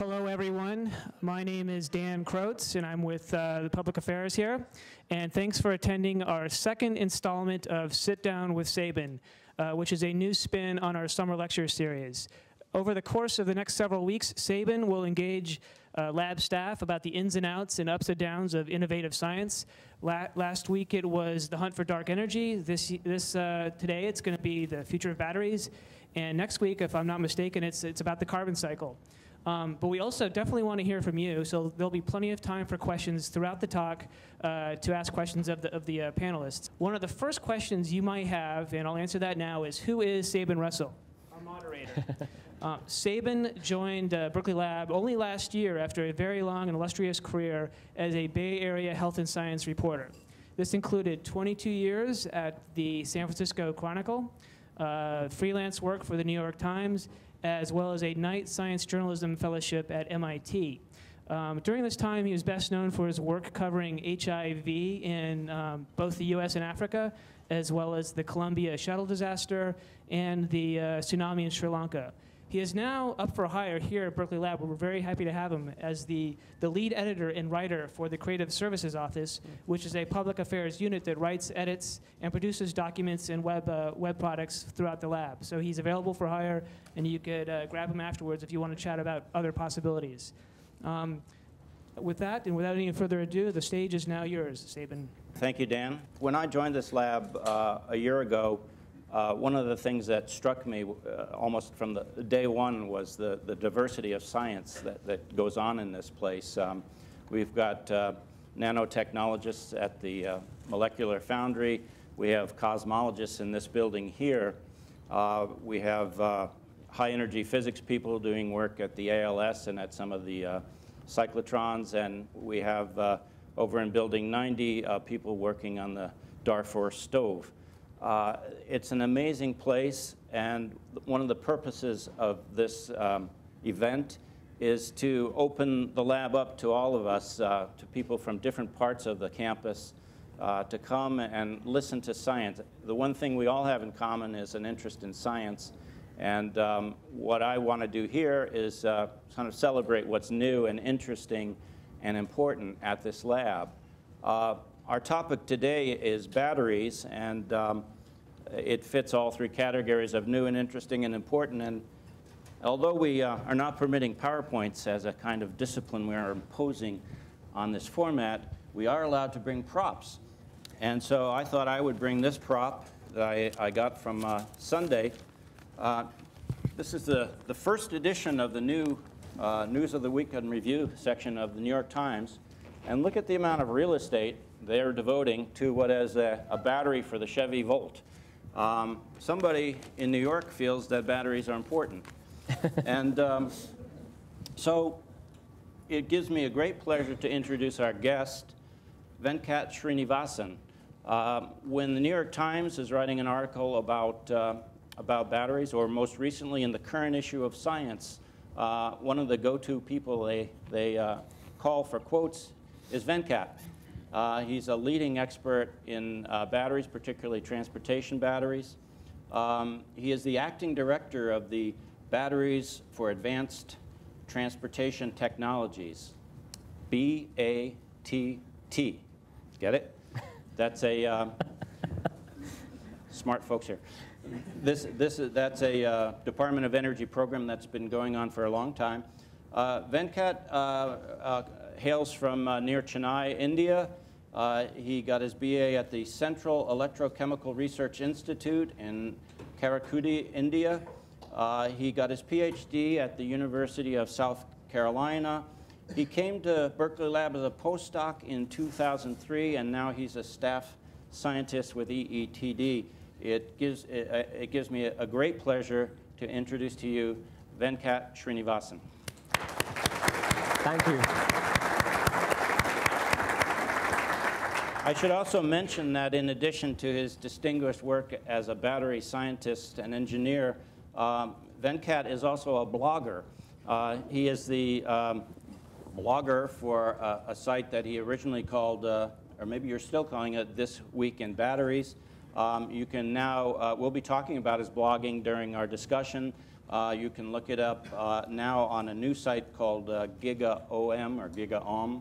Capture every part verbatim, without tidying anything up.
Hello, everyone. My name is Dan Krotz, and I'm with uh, the Public Affairs here. And thanks for attending our second installment of Sit Down with Sabin, uh, which is a new spin on our summer lecture series. Over the course of the next several weeks, Sabin will engage uh, lab staff about the ins and outs and ups and downs of innovative science. La last week it was the hunt for dark energy. This, this uh, today it's going to be the future of batteries. And next week, if I'm not mistaken, it's, it's about the carbon cycle. Um, but we also definitely want to hear from you, so there'll be plenty of time for questions throughout the talk uh, to ask questions of the, of the uh, panelists. One of the first questions you might have, and I'll answer that now, is who is Sabin Russell, our moderator? uh, Sabin joined uh, Berkeley Lab only last year after a very long and illustrious career as a Bay Area health and science reporter. This included twenty-two years at the San Francisco Chronicle, uh, freelance work for the New York Times, as well as a Knight Science Journalism Fellowship at M I T. Um, during this time, he was best known for his work covering H I V in um, both the U S and Africa, as well as the Columbia shuttle disaster and the uh, tsunami in Sri Lanka. He is now up for hire here at Berkeley Lab, where we're very happy to have him as the, the lead editor and writer for the Creative Services Office, which is a public affairs unit that writes, edits, and produces documents and web, uh, web products throughout the lab. So he's available for hire, and you could uh, grab him afterwards if you want to chat about other possibilities. Um, with that, and without any further ado, the stage is now yours, Sabin. Thank you, Dan. When I joined this lab uh, a year ago, Uh, one of the things that struck me uh, almost from the day one was the, the diversity of science that, that goes on in this place. Um, we've got uh, nanotechnologists at the uh, molecular foundry. We have cosmologists in this building here. Uh, we have uh, high-energy physics people doing work at the A L S and at some of the uh, cyclotrons. And we have, uh, over in Building ninety, uh, people working on the Darfur stove. Uh, it's an amazing place, and one of the purposes of this um, event is to open the lab up to all of us, uh, to people from different parts of the campus, uh, to come and listen to science. The one thing we all have in common is an interest in science, and um, what I want to do here is uh, kind of celebrate what's new and interesting and important at this lab. Uh, Our topic today is batteries, and um, it fits all three categories of new and interesting and important. And although we uh, are not permitting PowerPoints as a kind of discipline we are imposing on this format, we are allowed to bring props. And so I thought I would bring this prop that I, I got from uh, Sunday. Uh, this is the, the first edition of the new uh, News of the Week and Review section of the New York Times. And look at the amount of real estate they're devoting to what is a, a battery for the Chevy Volt. Um, somebody in New York feels that batteries are important. And um, so it gives me a great pleasure to introduce our guest, Venkat Srinivasan. Uh, when the New York Times is writing an article about, uh, about batteries, or most recently in the current issue of Science, uh, one of the go-to people they, they uh, call for quotes is Venkat. Uh, he's a leading expert in uh, batteries, particularly transportation batteries. Um, he is the acting director of the Batteries for Advanced Transportation Technologies, B A T T. Get it? That's a uh, smart folks here. This, this is, that's a uh, Department of Energy program that's been going on for a long time. Uh, Venkat uh, uh, hails from uh, near Chennai, India. Uh, he got his B A at the Central Electrochemical Research Institute in Karaikudi, India. Uh, he got his P H D at the University of South Carolina. He came to Berkeley Lab as a postdoc in two thousand three, and now he's a staff scientist with E E T D. It gives, it, it gives me a, a great pleasure to introduce to you Venkat Srinivasan. Thank you. I should also mention that in addition to his distinguished work as a battery scientist and engineer, um, Venkat is also a blogger. Uh, he is the um, blogger for uh, a site that he originally called, uh, or maybe you're still calling it, This Week in Batteries. Um, you can now, uh, we'll be talking about his blogging during our discussion. Uh, you can look it up uh, now on a new site called uh, GigaOM or GigaOM.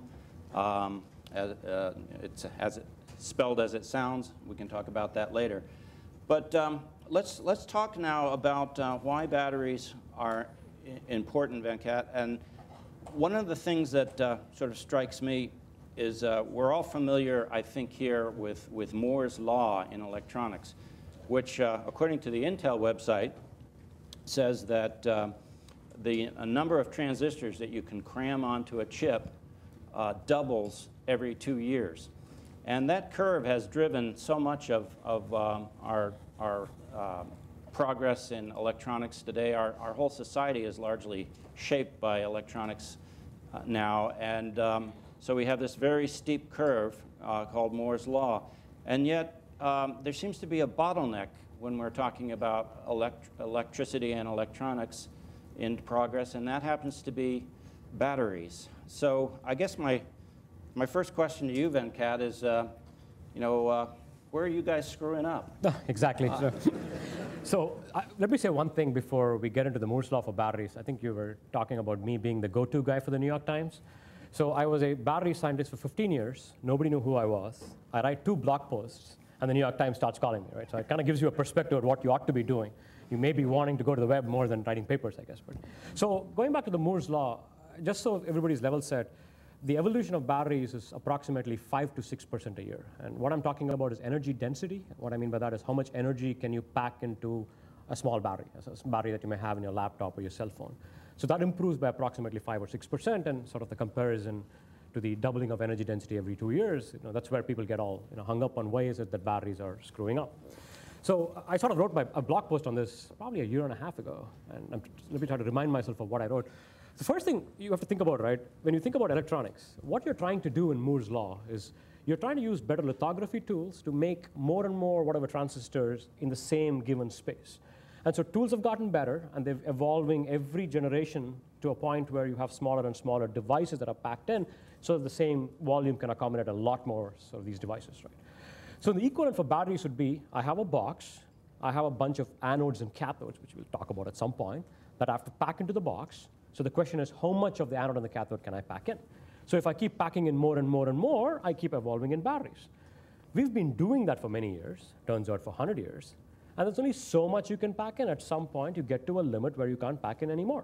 Um, as, uh, it's as it, spelled as it sounds. We can talk about that later. But um, let's let's talk now about uh, why batteries are important, Venkat. And one of the things that uh, sort of strikes me is uh, we're all familiar, I think, here with with Moore's law in electronics, which, uh, according to the Intel website, says that uh, the a number of transistors that you can cram onto a chip uh, doubles every two years. And that curve has driven so much of, of um, our, our uh, progress in electronics today. Our, our whole society is largely shaped by electronics uh, now. And um, so we have this very steep curve uh, called Moore's law. And yet um, there seems to be a bottleneck when we're talking about elect electricity and electronics in progress, and that happens to be batteries. So I guess my, my first question to you, Venkat, is, uh, you know, uh, where are you guys screwing up? Exactly. Uh, so so uh, let me say one thing before we get into the Moore's law for batteries. I think you were talking about me being the go-to guy for the New York Times. So I was a battery scientist for fifteen years. Nobody knew who I was. I write two blog posts, and the New York Times starts calling me, right? So it kind of gives you a perspective of what you ought to be doing. You may be wanting to go to the web more than writing papers, I guess. But so going back to the Moore's law, just so everybody's level set, the evolution of batteries is approximately five to six percent a year. And what I'm talking about is energy density. What I mean by that is how much energy can you pack into a small battery, a battery that you may have in your laptop or your cell phone. So that improves by approximately five or six percent, and sort of the comparison to the doubling of energy density every two years, you know, that's where people get all you know, hung up on ways that, that batteries are screwing up. So I sort of wrote my, a blog post on this probably a year and a half ago, and I'm, let me try to remind myself of what I wrote. The first thing you have to think about, right, when you think about electronics, what you're trying to do in Moore's law is you're trying to use better lithography tools to make more and more whatever transistors in the same given space. And so tools have gotten better, and they're evolving every generation to a point where you have smaller and smaller devices that are packed in, so that the same volume can accommodate a lot more of these devices, right? So the equivalent for batteries would be, I have a box, I have a bunch of anodes and cathodes, which we'll talk about at some point, that I have to pack into the box. So the question is, how much of the anode and the cathode can I pack in? So if I keep packing in more and more and more, I keep evolving in batteries. We've been doing that for many years, turns out for one hundred years, and there's only so much you can pack in. At some point, you get to a limit where you can't pack in anymore.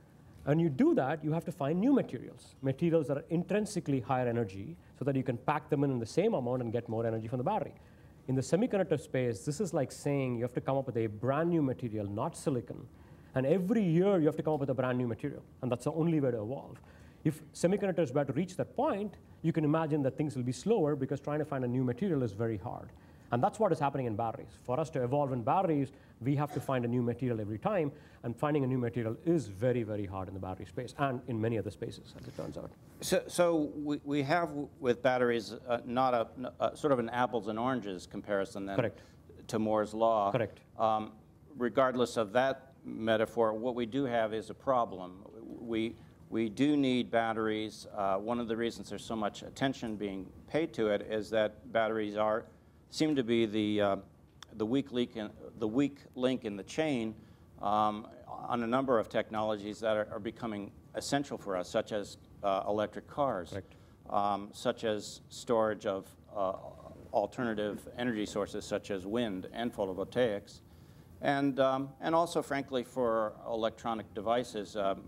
And you do that, you have to find new materials, materials that are intrinsically higher energy, so that you can pack them in in the same amount and get more energy from the battery. In the semiconductor space, this is like saying you have to come up with a brand new material, not silicon. And every year, you have to come up with a brand new material. And that's the only way to evolve. If semiconductors were to reach that point, you can imagine that things will be slower, because trying to find a new material is very hard. And that's what is happening in batteries. For us to evolve in batteries, we have to find a new material every time. And finding a new material is very, very hard in the battery space, and in many other spaces, as it turns out. So, so we, we have with batteries uh, not a, a sort of an apples and oranges comparison then. Correct. To Moore's law. Correct. Um, regardless of that metaphor, what we do have is a problem. We, we do need batteries. Uh, one of the reasons there's so much attention being paid to it is that batteries are seem to be the uh, the weak link in, the weak link in the chain um, on a number of technologies that are, are becoming essential for us, such as uh, electric cars, um, such as storage of uh, alternative energy sources such as wind and photovoltaics, and um, and also, frankly, for electronic devices. Um,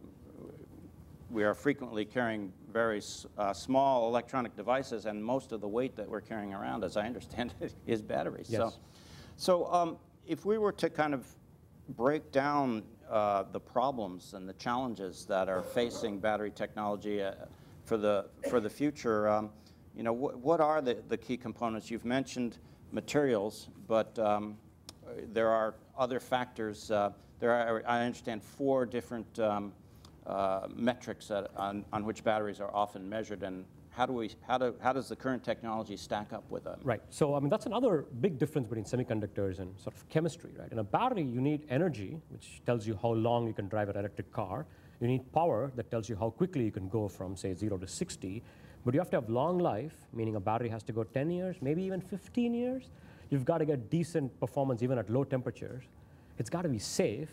we are frequently carrying very uh, small electronic devices, and most of the weight that we're carrying around, as I understand it, is batteries. Yes. So, so um, if we were to kind of break down uh, the problems and the challenges that are facing battery technology uh, for the for the future, um, you know, wh what are the, the key components? You've mentioned materials, but um, there are other factors. Uh, there are, I understand, four different um, Uh, metrics that, on, on which batteries are often measured, and how do we how do how does the current technology stack up with them? Right. So I mean that's another big difference between semiconductors and sort of chemistry, right? In a battery, you need energy, which tells you how long you can drive an electric car. You need power that tells you how quickly you can go from, say, zero to sixty. But you have to have long life, meaning a battery has to go ten years, maybe even fifteen years. You've got to get decent performance even at low temperatures. It's got to be safe.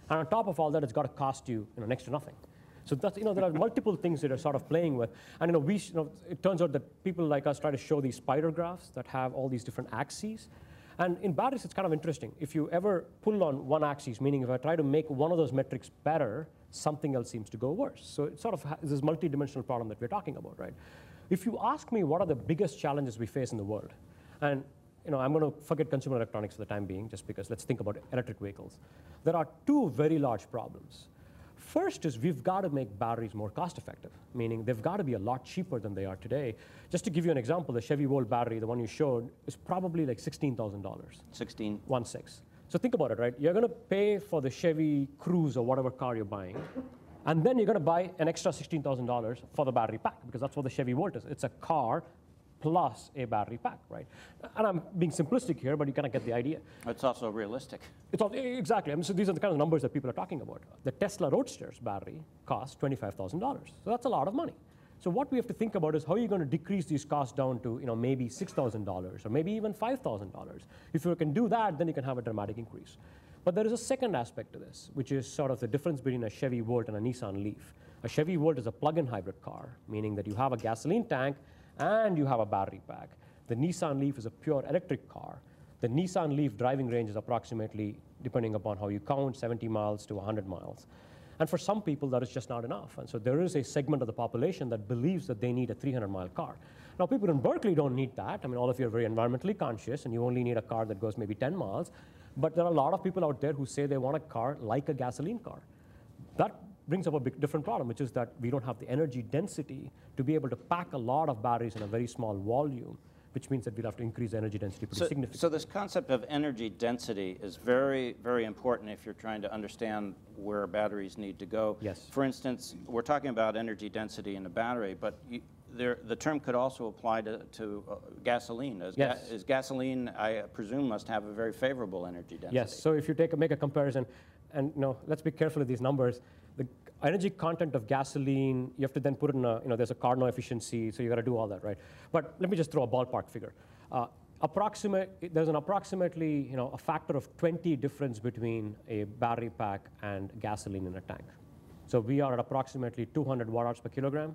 And on top of all that, it's got to cost you, you know, next to nothing. So that's, you know, there are multiple things that are sort of playing with. And you know, we, you know, it turns out that people like us try to show these spider graphs that have all these different axes. And in batteries, it's kind of interesting. If you ever pull on one axis, meaning if I try to make one of those metrics better, something else seems to go worse. So it sort of has this multidimensional problem that we're talking about, right? If you ask me what are the biggest challenges we face in the world, and you know, I'm going to forget consumer electronics for the time being, just because let's think about electric vehicles. There are two very large problems. First is we've got to make batteries more cost effective, meaning they've got to be a lot cheaper than they are today. Just to give you an example, the Chevy Volt battery, the one you showed, is probably like sixteen thousand dollars. sixteen. One six. So think about it, right? You're going to pay for the Chevy Cruze or whatever car you're buying, and then you're going to buy an extra sixteen thousand dollars for the battery pack, because that's what the Chevy Volt is. It's a car plus a battery pack, right? And I'm being simplistic here, but you kind of get the idea. It's also realistic. It's all, exactly. I mean, so these are the kind of numbers that people are talking about. The Tesla Roadster's battery costs twenty-five thousand dollars. So that's a lot of money. So what we have to think about is how are you going to decrease these costs down to, you know, maybe six thousand dollars or maybe even five thousand dollars. If you can do that, then you can have a dramatic increase. But there is a second aspect to this, which is sort of the difference between a Chevy Volt and a Nissan Leaf. A Chevy Volt is a plug-in hybrid car, meaning that you have a gasoline tank and you have a battery pack. The Nissan Leaf is a pure electric car. The Nissan Leaf driving range is approximately, depending upon how you count, seventy miles to one hundred miles. And for some people, that is just not enough. And so there is a segment of the population that believes that they need a three hundred mile car. Now, people in Berkeley don't need that. I mean, all of you are very environmentally conscious, and you only need a car that goes maybe ten miles. But there are a lot of people out there who say they want a car like a gasoline car. That brings up a big different problem, which is that we don't have the energy density to be able to pack a lot of batteries in a very small volume, which means that we'll have to increase the energy density pretty so, significantly. So this concept of energy density is very, very important if you're trying to understand where batteries need to go. Yes. For instance, we're talking about energy density in a battery, but you, there, the term could also apply to, to uh, gasoline. As yes. ga is gasoline, I presume, must have a very favorable energy density. Yes. So if you take a, make a comparison, and you know, let's be careful of these numbers. The energy content of gasoline, you have to then put in a, you know, there's a Carnot efficiency, so you got to do all that, right? But let me just throw a ballpark figure. Uh, approximate, there's an approximately, you know, a factor of twenty difference between a battery pack and gasoline in a tank. So we are at approximately two hundred watt hours per kilogram.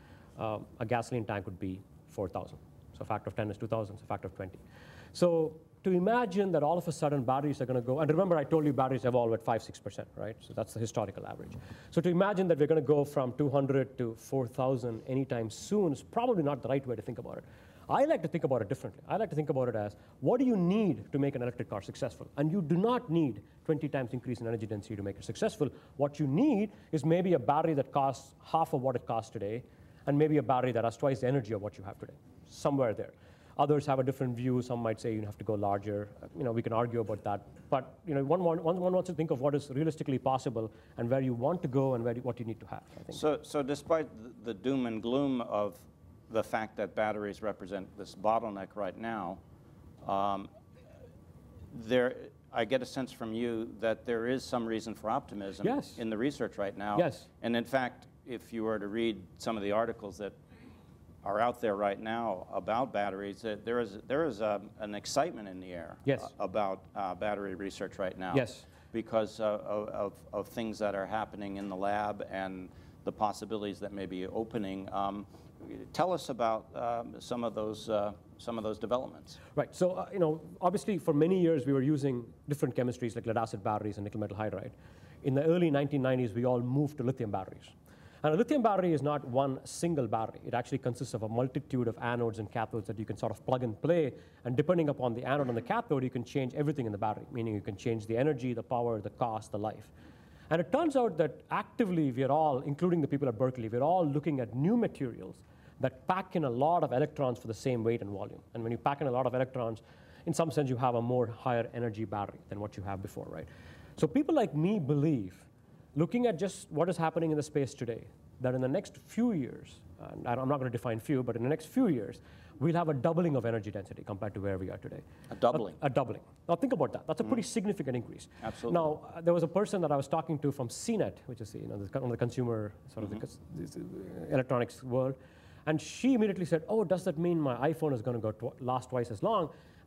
Um, a gasoline tank would be four thousand. So a factor of ten is two thousand, so a factor of twenty. So to imagine that all of a sudden batteries are going to go, and remember I told you batteries evolve at five, six percent, right? So that's the historical average. So to imagine that we're going to go from two hundred to four thousand anytime soon is probably not the right way to think about it. I like to think about it differently. I like to think about it as, what do you need to make an electric car successful? And you do not need twenty times increase in energy density to make it successful. What you need is maybe a battery that costs half of what it costs today, and maybe a battery that has twice the energy of what you have today, somewhere there. Others have a different view. Some might say you have to go larger. You know, we can argue about that. But you know, one, one, one wants to think of what is realistically possible and where you want to go and where you, what you need to have, I think. So, so despite the doom and gloom of the fact that batteries represent this bottleneck right now, um, there, I get a sense from you that there is some reason for optimism yes. in the research right now. Yes. And in fact, if you were to read some of the articles that are out there right now about batteries, uh, there is, there is a, an excitement in the air yes. uh, about uh, battery research right now. Yes. Because uh, of, of, of things that are happening in the lab and the possibilities that may be opening. Um, tell us about um, some of those uh, some of those developments. Right. So uh, you know, obviously for many years we were using different chemistries like lead acid batteries and nickel metal hydride. In the early nineteen nineties, we all moved to lithium batteries. And a lithium battery is not one single battery. It actually consists of a multitude of anodes and cathodes that you can sort of plug and play. And depending upon the anode and the cathode, you can change everything in the battery, meaning you can change the energy, the power, the cost, the life. And it turns out that actively we're all, including the people at Berkeley, we're all looking at new materials that pack in a lot of electrons for the same weight and volume. And when you pack in a lot of electrons, in some sense you have a more higher energy battery than what you have before, right? So people like me believe, looking at just what is happening in the space today, that in the next few years, and I'm not going to define few, but in the next few years, we'll have a doubling of energy density compared to where we are today. A doubling? A, a doubling. Now think about that. That's a pretty mm. significant increase. Absolutely. Now, uh, there was a person that I was talking to from C net, which is you know, the, one of the consumer sort of mm-hmm. the, the electronics world, and she immediately said, oh, does that mean my iPhone is going to go tw last twice as long? And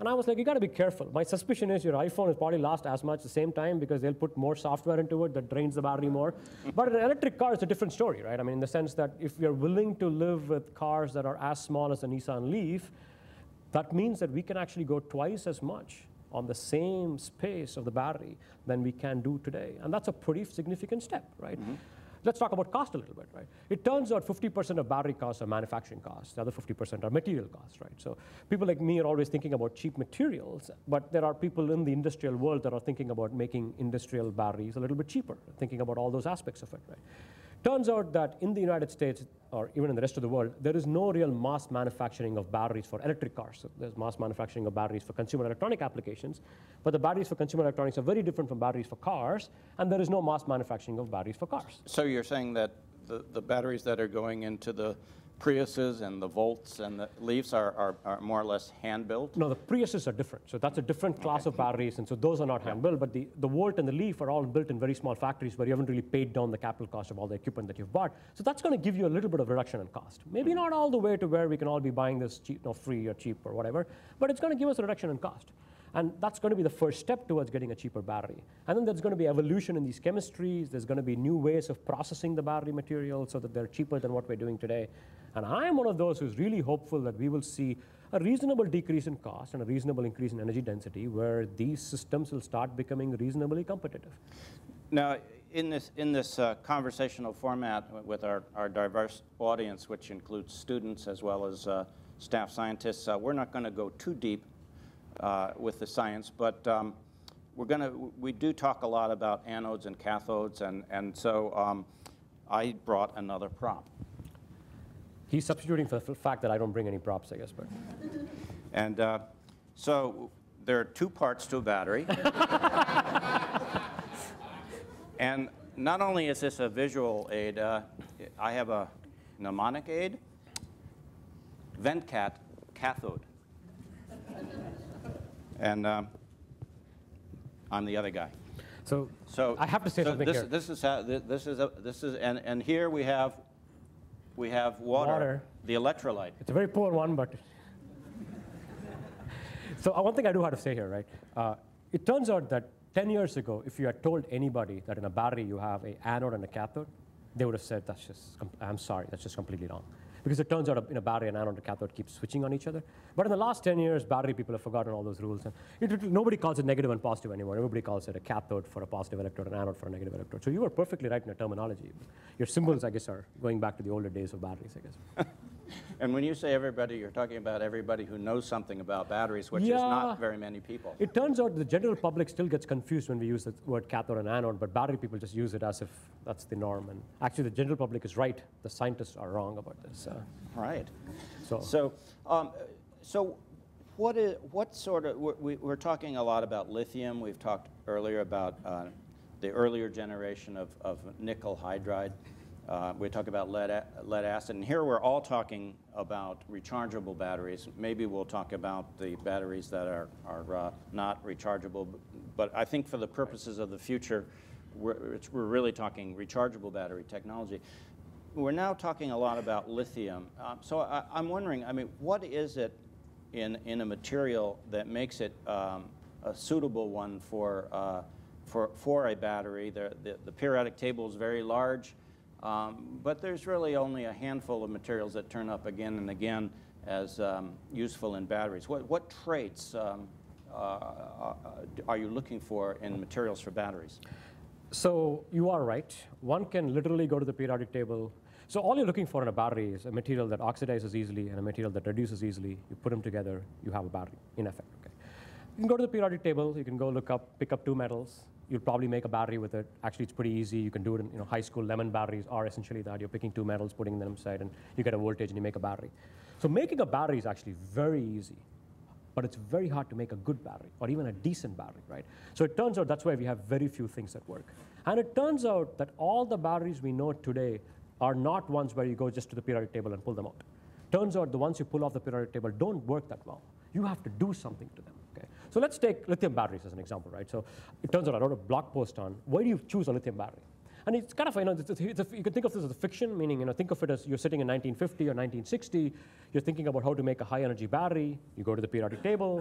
And I was like, you got to be careful. My suspicion is your iPhone will probably last as much the same time because they'll put more software into it that drains the battery more. But an electric car is a different story, right? I mean, in the sense that if you're willing to live with cars that are as small as a Nissan Leaf, that means that we can actually go twice as much on the same space of the battery than we can do today. And that's a pretty significant step, right? Mm-hmm. Let's talk about cost a little bit, right? It turns out fifty percent of battery costs are manufacturing costs. The other fifty percent are material costs, right? So people like me are always thinking about cheap materials, but there are people in the industrial world that are thinking about making industrial batteries a little bit cheaper, thinking about all those aspects of it, right? Turns out that in the United States, or even in the rest of the world, there is no real mass manufacturing of batteries for electric cars. So there's mass manufacturing of batteries for consumer electronic applications, but the batteries for consumer electronics are very different from batteries for cars, and there is no mass manufacturing of batteries for cars. So you're saying that the, the batteries that are going into the Priuses and the Volts and the Leafs are, are, are more or less hand-built? No, the Priuses are different. So that's a different class okay. of batteries, and so those are not yeah. hand-built, but the, the Volt and the Leaf are all built in very small factories where you haven't really paid down the capital cost of all the equipment that you've bought. So that's going to give you a little bit of reduction in cost. Maybe mm-hmm. not all the way to where we can all be buying this cheap, no, free or cheap or whatever, but it's going to give us a reduction in cost. And that's going to be the first step towards getting a cheaper battery. And then there's going to be evolution in these chemistries. There's going to be new ways of processing the battery material so that they're cheaper than what we're doing today. And I'm one of those who's really hopeful that we will see a reasonable decrease in cost and a reasonable increase in energy density where these systems will start becoming reasonably competitive. Now, in this, in this uh, conversational format with our, our diverse audience, which includes students as well as uh, staff scientists, uh, we're not going to go too deep Uh, with the science, but um, we're going to, we do talk a lot about anodes and cathodes, and, and so um, I brought another prop. He's substituting for the fact that I don't bring any props, I guess. But. And uh, so there are two parts to a battery. And not only is this a visual aid, uh, I have a mnemonic aid, Venkat cathode. And um, I'm the other guy. So, so I have to say so something this, here. This is how, this is a, this is and and here we have we have water, water. the electrolyte. It's a very poor one, but so uh, one thing I do have to say here, right? Uh, it turns out that ten years ago, if you had told anybody that in a battery you have a anode and a cathode, they would have said that's just I'm sorry, that's just completely wrong. Because it turns out in a battery, an anode and a cathode keep switching on each other. But in the last ten years, battery people have forgotten all those rules. And it, it, nobody calls it negative and positive anymore. Everybody calls it a cathode for a positive electrode, an anode for a negative electrode. So you were perfectly right in your terminology. Your symbols, I guess, are going back to the older days of batteries, I guess. And when you say everybody, you're talking about everybody who knows something about batteries, which yeah, is not very many people. It turns out the general public still gets confused when we use the word cathode and anode, but battery people just use it as if that's the norm. And actually, the general public is right. The scientists are wrong about this. Uh, right. So, so, um, so what is what sort of we, we're talking a lot about lithium. We've talked earlier about uh, the earlier generation of, of nickel hydride. Uh, we talk about lead, a lead acid, and here we're all talking about rechargeable batteries. Maybe we'll talk about the batteries that are, are uh, not rechargeable, but I think for the purposes of the future, we're, it's, we're really talking rechargeable battery technology. We're now talking a lot about lithium. Uh, so I, I'm wondering, I mean, what is it in, in a material that makes it um, a suitable one for, uh, for, for a battery? The, the, the periodic table is very large. Um, but there's really only a handful of materials that turn up again and again as um, useful in batteries. What, what traits um, uh, are you looking for in materials for batteries? So you are right. One can literally go to the periodic table. So all you're looking for in a battery is a material that oxidizes easily and a material that reduces easily. You put them together, you have a battery, in effect. Okay. You can go to the periodic table. You can go look up, pick up two metals. You'll probably make a battery with it. Actually, it's pretty easy. You can do it in you know, high school. Lemon batteries are essentially that. You're picking two metals, putting them inside, and you get a voltage, and you make a battery. So making a battery is actually very easy, but it's very hard to make a good battery, or even a decent battery, right? So it turns out that's why we have very few things that work. And it turns out that all the batteries we know today are not ones where you go just to the periodic table and pull them out. Turns out the ones you pull off the periodic table don't work that well. You have to do something to them. Okay? So let's take lithium batteries as an example, right? So it turns out I wrote a blog post on why do you choose a lithium battery? And it's kind of, you know, it's a, it's a, you can think of this as a fiction, meaning, you know, think of it as you're sitting in nineteen fifty or nineteen sixty, you're thinking about how to make a high energy battery, you go to the periodic table,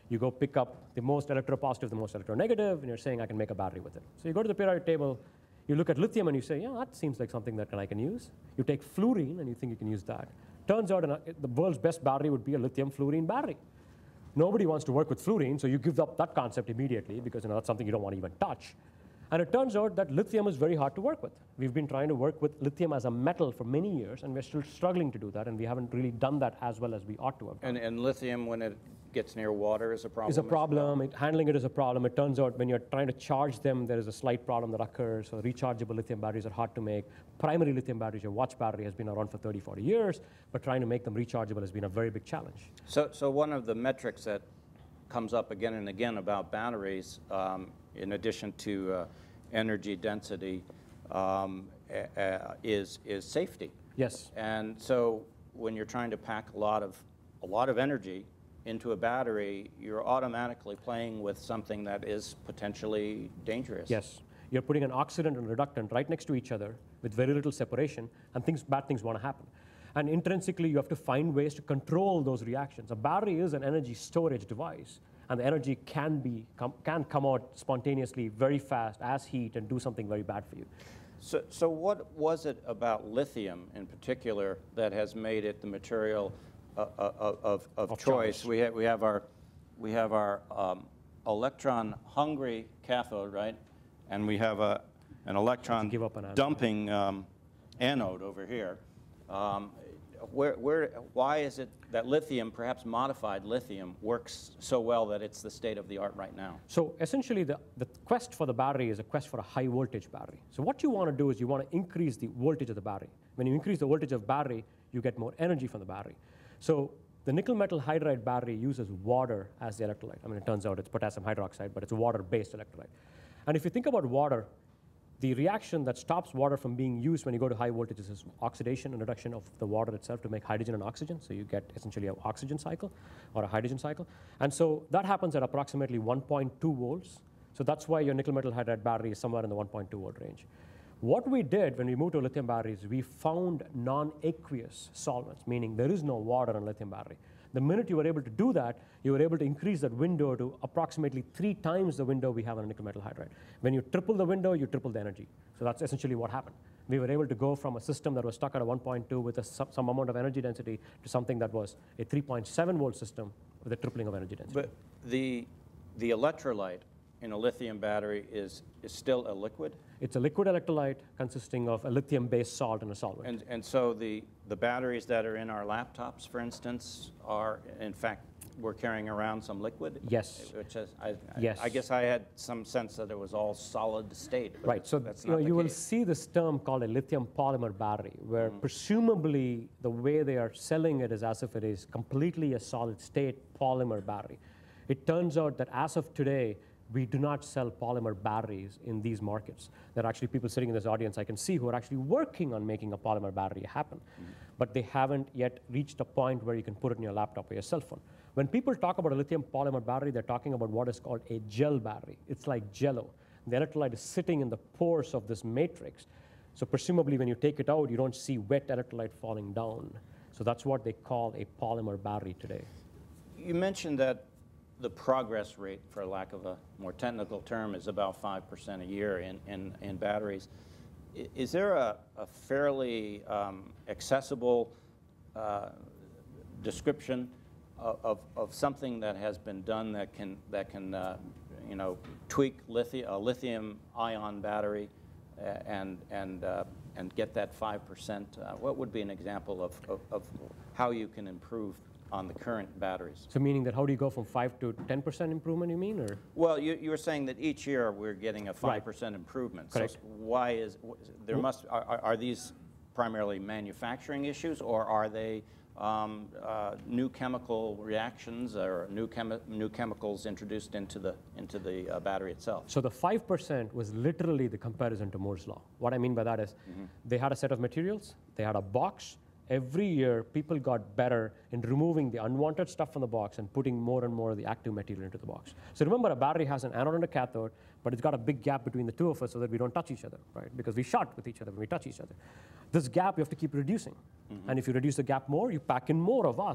You go pick up the most electropositive, the most electronegative, and you're saying, I can make a battery with it. So you go to the periodic table, you look at lithium, and you say, yeah, that seems like something that I can use. You take fluorine, and you think you can use that. Turns out a, the world's best battery would be a lithium-fluorine battery. Nobody wants to work with fluorine, so you give up that concept immediately because you know, that's something you don't want to even touch. And it turns out that lithium is very hard to work with. We've been trying to work with lithium as a metal for many years, and we're still struggling to do that, and we haven't really done that as well as we ought to have done. And, and lithium, when it gets near water, is a problem? Is a problem. It, handling it is a problem. It turns out when you're trying to charge them, there is a slight problem that occurs. So rechargeable lithium batteries are hard to make. Primary lithium batteries, your watch battery, has been around for thirty, forty years, but trying to make them rechargeable has been a very big challenge. So, so one of the metrics that comes up again and again about batteries, um, in addition to uh, energy density, um, uh, is, is safety. Yes. And so when you're trying to pack a lot of, a lot of energy into a battery, you're automatically playing with something that is potentially dangerous. Yes. You're putting an oxidant and reductant right next to each other with very little separation, and things, bad things want to happen. And intrinsically, you have to find ways to control those reactions. A battery is an energy storage device, and the energy can, be, com can come out spontaneously very fast as heat and do something very bad for you. So, so what was it about lithium in particular that has made it the material uh, of, of, of, of choice? choice? We, ha we have our, we have our um, electron-hungry cathode, right? And we have a, an electron-dumping um, anode over here. Um, where, where, why is it that lithium, perhaps modified lithium, works so well that it's the state of the art right now? So essentially, the, the quest for the battery is a quest for a high voltage battery. So what you want to do is you want to increase the voltage of the battery. When you increase the voltage of battery, you get more energy from the battery. So the nickel metal hydride battery uses water as the electrolyte. I mean, it turns out it's potassium hydroxide, but it's a water-based electrolyte. And if you think about water, the reaction that stops water from being used when you go to high voltages is oxidation and reduction of the water itself to make hydrogen and oxygen. So you get essentially an oxygen cycle or a hydrogen cycle. And so that happens at approximately one point two volts. So that's why your nickel metal hydride battery is somewhere in the one point two volt range. What we did when we moved to lithium batteries, we found non-aqueous solvents, meaning there is no water in a lithium battery. The minute you were able to do that, you were able to increase that window to approximately three times the window we have on a nickel metal hydride. When you triple the window, you triple the energy. So that's essentially what happened. We were able to go from a system that was stuck at a one point two with a, some, some amount of energy density to something that was a three point seven volt system with a tripling of energy density. But the, the electrolyte in a lithium battery is, is still a liquid? It's a liquid electrolyte consisting of a lithium-based salt and a solvent. And, and so the, the batteries that are in our laptops, for instance, are, in fact, we're carrying around some liquid? Yes. Which is, I, yes. I, I guess I had some sense that it was all solid state. Right. So that's you, know, not you will case. see this term called a lithium polymer battery, where Mm. presumably the way they are selling it is as if it is completely a solid state polymer battery. It turns out that as of today, we do not sell polymer batteries in these markets. There are actually people sitting in this audience I can see who are actually working on making a polymer battery happen. Mm-hmm. But they haven't yet reached a point where you can put it in your laptop or your cell phone. When people talk about a lithium polymer battery, they're talking about what is called a gel battery. It's like jello. The electrolyte is sitting in the pores of this matrix. So presumably when you take it out, you don't see wet electrolyte falling down. So that's what they call a polymer battery today. You mentioned that the progress rate, for lack of a more technical term, is about five percent a year in, in, in batteries. I, is there a, a fairly um, accessible uh, description of, of, of something that has been done that can, that can uh, you know, tweak lithium, a lithium-ion battery and, and, uh, and get that five percent? Uh, what would be an example of, of, of how you can improve on the current batteries? So meaning that how do you go from five to ten percent improvement, you mean? Or? Well, you, you were saying that each year we're getting a five percent right. improvement. Correct. So why is, there must, are, are these primarily manufacturing issues, or are they um, uh, new chemical reactions or new, chemi new chemicals introduced into the, into the uh, battery itself? So the five percent was literally the comparison to Moore's law. What I mean by that is mm-hmm. they had a set of materials, they had a box. Every year, people got better in removing the unwanted stuff from the box and putting more and more of the active material into the box. So remember, a battery has an anode and a cathode, but it's got a big gap between the two of us so that we don't touch each other, right? Because we short with each other when we touch each other. This gap, you have to keep reducing. Mm-hmm. And if you reduce the gap more, you pack in more of us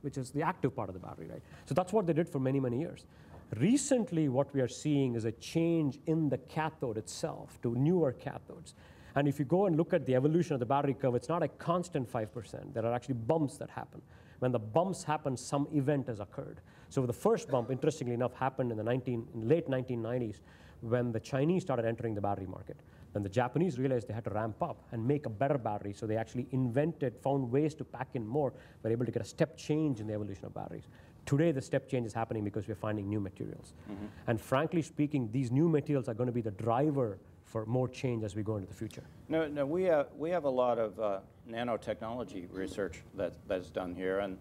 which is the active part of the battery, right? So that's what they did for many, many years. Recently, what we are seeing is a change in the cathode itself to newer cathodes. And if you go and look at the evolution of the battery curve, it's not a constant five percent. There are actually bumps that happen. When the bumps happen, some event has occurred. So the first bump, interestingly enough, happened in the nineteen, in late nineteen nineties when the Chinese started entering the battery market. Then the Japanese realized they had to ramp up and make a better battery, so they actually invented, found ways to pack in more, were able to get a step change in the evolution of batteries. Today, the step change is happening because we're finding new materials. Mm-hmm. And frankly speaking, these new materials are going to be the driver for more change as we go into the future. No, no, we have, we have a lot of uh, nanotechnology research that, that's done here, and,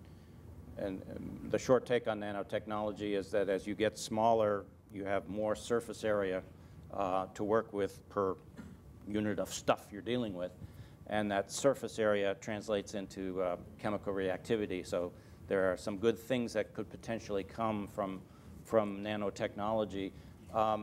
and um, the short take on nanotechnology is that as you get smaller, you have more surface area uh, to work with per unit of stuff you're dealing with, and that surface area translates into uh, chemical reactivity. So there are some good things that could potentially come from, from nanotechnology. Um,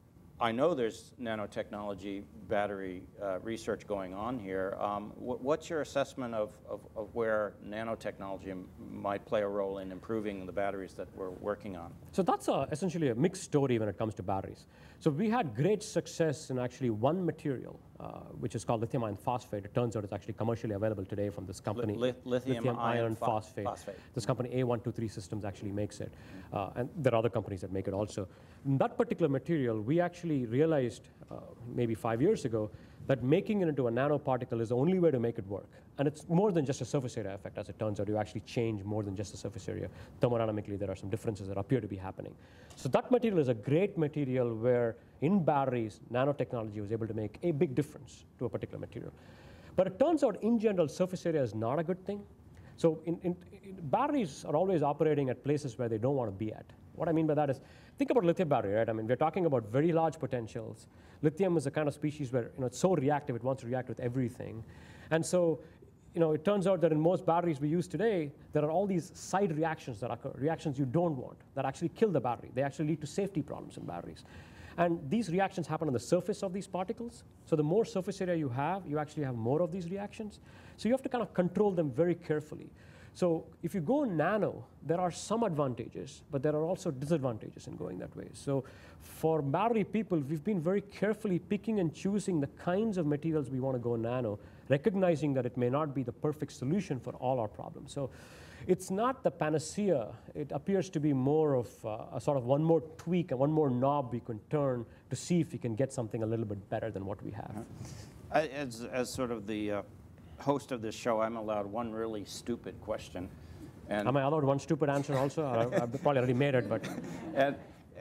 I know there's nanotechnology battery uh, research going on here. Um, wh what's your assessment of, of, of where nanotechnology might play a role in improving the batteries that we're working on? So that's a, essentially a mixed story when it comes to batteries. So we had great success in actually one material, uh, which is called lithium-ion phosphate. It turns out it's actually commercially available today from this company, Li lithium-ion pho phosphate. phosphate. This company A one two three Systems actually makes it. Uh, and there are other companies that make it also. In that particular material, we actually realized uh, maybe five years ago that making it into a nanoparticle is the only way to make it work. And it's more than just a surface area effect, as it turns out. You actually change more than just the surface area. Thermodynamically, there are some differences that appear to be happening. So that material is a great material where, in batteries, nanotechnology was able to make a big difference to a particular material. But it turns out, in general, surface area is not a good thing. So in, in, in batteries are always operating at places where they don't want to be at. What I mean by that is, think about lithium battery, right? I mean, we're talking about very large potentials. Lithium is a kind of species where, you know, it's so reactive, it wants to react with everything. And so, you know, it turns out that in most batteries we use today, there are all these side reactions that occur, reactions you don't want, that actually kill the battery. They actually lead to safety problems in batteries. And these reactions happen on the surface of these particles. So the more surface area you have, you actually have more of these reactions. So you have to kind of control them very carefully. So if you go nano, there are some advantages, but there are also disadvantages in going that way. So for battery people, we've been very carefully picking and choosing the kinds of materials we want to go nano, recognizing that it may not be the perfect solution for all our problems. So it's not the panacea. It appears to be more of uh, a sort of one more tweak and one more knob we can turn to see if we can get something a little bit better than what we have. I, as, as sort of the uh, host of this show, I'm allowed one really stupid question. And Am I allowed one stupid answer also? I, I've probably already made it, but. And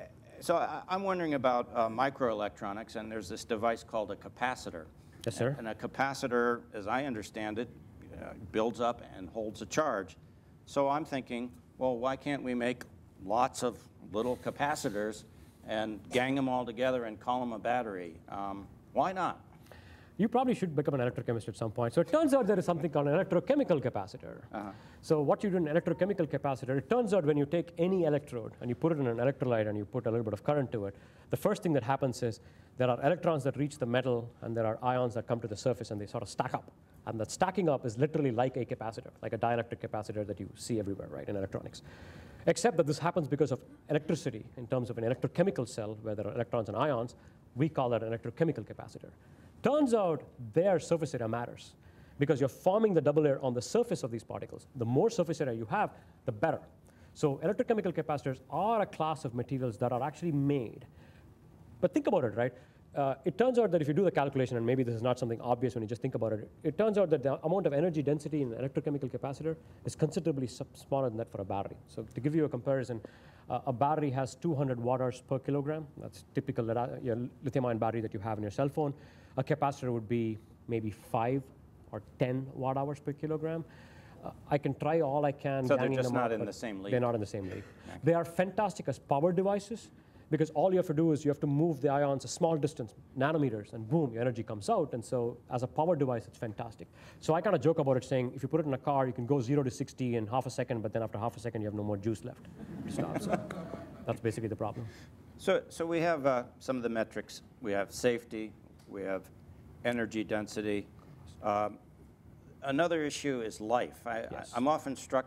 so I, I'm wondering about uh, microelectronics, and there's this device called a capacitor. Yes, sir. And a capacitor, as I understand it, uh, builds up and holds a charge. So I'm thinking, well, why can't we make lots of little capacitors and gang them all together and call them a battery? Um, why not? You probably should become an electrochemist at some point. So it turns out there is something called an electrochemical capacitor. Uh-huh. So what you do in an electrochemical capacitor, it turns out when you take any electrode and you put it in an electrolyte and you put a little bit of current to it, the first thing that happens is there are electrons that reach the metal and there are ions that come to the surface and they sort of stack up. And that stacking up is literally like a capacitor, like a dielectric capacitor that you see everywhere, right, in electronics. Except that this happens because of electricity in terms of an electrochemical cell where there are electrons and ions. We call that an electrochemical capacitor. Turns out their surface area matters because you're forming the double layer on the surface of these particles. The more surface area you have, the better. So electrochemical capacitors are a class of materials that are actually made. But think about it, right? Uh, it turns out that if you do the calculation, and maybe this is not something obvious when you just think about it, it turns out that the amount of energy density in an electrochemical capacitor is considerably smaller than that for a battery. So to give you a comparison, uh, a battery has two hundred watt hours per kilogram. That's typical uh, your lithium-ion battery that you have in your cell phone. A capacitor would be maybe five or ten watt hours per kilogram. Uh, I can try all I can. So they're just them not up, in the same league. They're not in the same league. Okay. They are fantastic as power devices because all you have to do is you have to move the ions a small distance, nanometers, and boom, your energy comes out. And so as a power device, it's fantastic. So I kind of joke about it saying, if you put it in a car, you can go zero to sixty in half a second, but then after half a second, you have no more juice left to stop. So that's basically the problem. So, so we have uh, some of the metrics. We have safety. We have energy density. Um, another issue is life. I, Yes. I, I'm often struck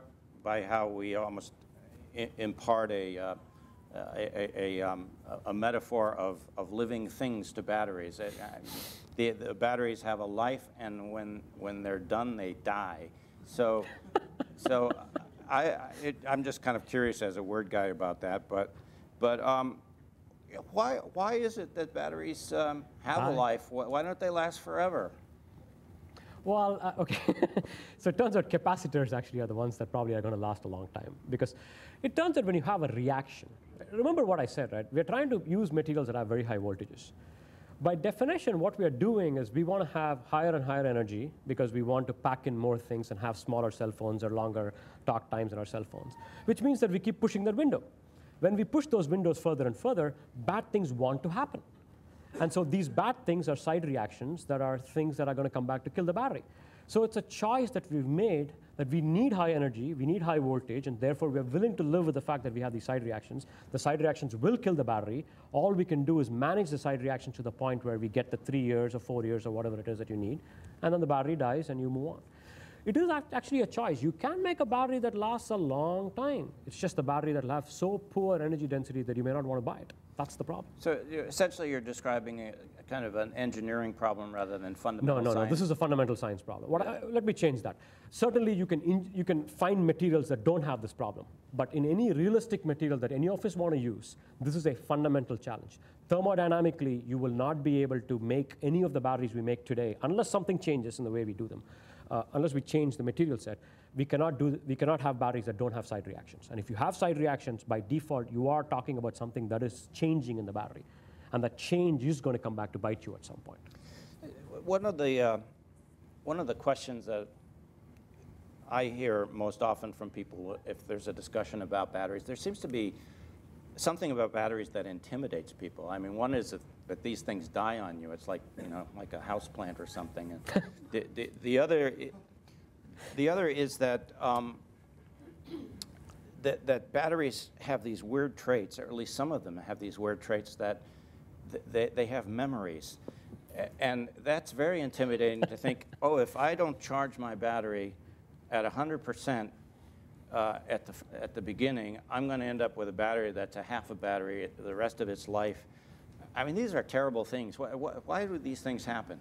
by how we almost I impart a, uh, a, a, a, um, a metaphor of, of living things to batteries. It, uh, the, the batteries have a life, and when, when they're done, they die. So, so I, it, I'm just kind of curious as a word guy about that, but, but um, why, why is it that batteries um, have a life? Why, why don't they last forever? Well, uh, okay. So it turns out capacitors actually are the ones that probably are going to last a long time, because it turns out when you have a reaction, remember what I said, right? We're trying to use materials that have very high voltages. By definition, what we are doing is we want to have higher and higher energy because we want to pack in more things and have smaller cell phones or longer talk times in our cell phones, which means that we keep pushing that window. When we push those windows further and further, bad things want to happen. And so these bad things are side reactions that are things that are going to come back to kill the battery. So it's a choice that we've made that we need high energy, we need high voltage, and therefore we are willing to live with the fact that we have these side reactions. The side reactions will kill the battery. All we can do is manage the side reactions to the point where we get the three years or four years or whatever it is that you need, and then the battery dies and you move on. It is actually a choice. You can make a battery that lasts a long time. It's just the battery that will have so poor energy density that you may not want to buy it. That's the problem. So you're, essentially you're describing a, a kind of an engineering problem rather than fundamental No, no, science. no. This is a fundamental science problem. What I, let me change that. Certainly you can, in, you can find materials that don't have this problem. But in any realistic material that any of us want to use, this is a fundamental challenge. Thermodynamically, you will not be able to make any of the batteries we make today unless something changes in the way we do them. Uh, unless we change the material set, we cannot, do, we cannot have batteries that don't have side reactions. And if you have side reactions, by default, you are talking about something that is changing in the battery. And that change is going to come back to bite you at some point. One of the, uh, one of the questions that I hear most often from people, if there's a discussion about batteries, there seems to be something about batteries that intimidates people. I mean, one is that, that these things die on you. It's like, you know, like a house plant or something. And the, the, the, other, the other is that, um, that, that batteries have these weird traits, or at least some of them have these weird traits that th they, they have memories. And that's very intimidating to think, oh, if I don't charge my battery at one hundred percent, Uh, at, the, at the beginning, I'm going to end up with a battery that's a half a battery the rest of its life. I mean, these are terrible things. Why, why, why do these things happen?